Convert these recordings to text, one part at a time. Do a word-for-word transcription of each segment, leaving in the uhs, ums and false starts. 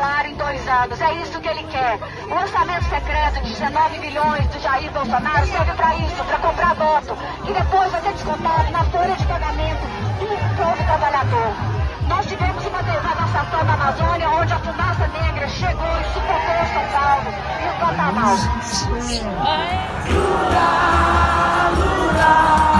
salário em dois anos. É isso que ele quer. O orçamento secreto de dezenove bilhões do Jair Bolsonaro serve para isso, para comprar voto, que depois vai ser descontado na folha de pagamento do povo trabalhador. Nós tivemos uma devastação na Amazônia, onde a fumaça negra chegou e sufocou São Paulo e o Pantanal. Lula, Lula.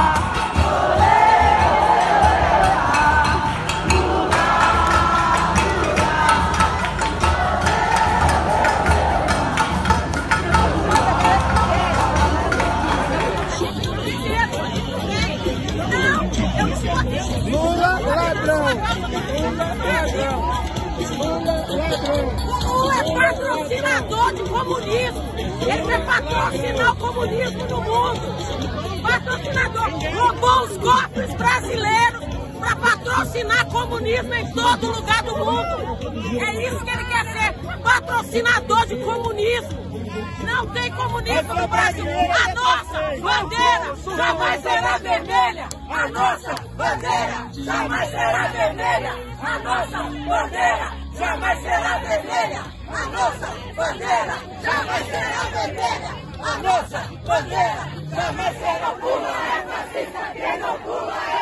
Lula ladrão! Lula ladrão! Lula ladrão! Lula é patrocinador de comunismo! Ele quer patrocinar o comunismo no mundo! Patrocinador! Roubou os cofres brasileiros para patrocinar comunismo em todo lugar do mundo! É isso que ele quer ser! Patrocinador de comunismo! Não tem comunismo no Brasil! A nossa bandeira jamais será vermelha! A nossa bandeira jamais será vermelha! A nossa bandeira jamais será vermelha! A nossa bandeira jamais será vermelha! A nossa bandeira jamais será pula! É fascista quem não pula!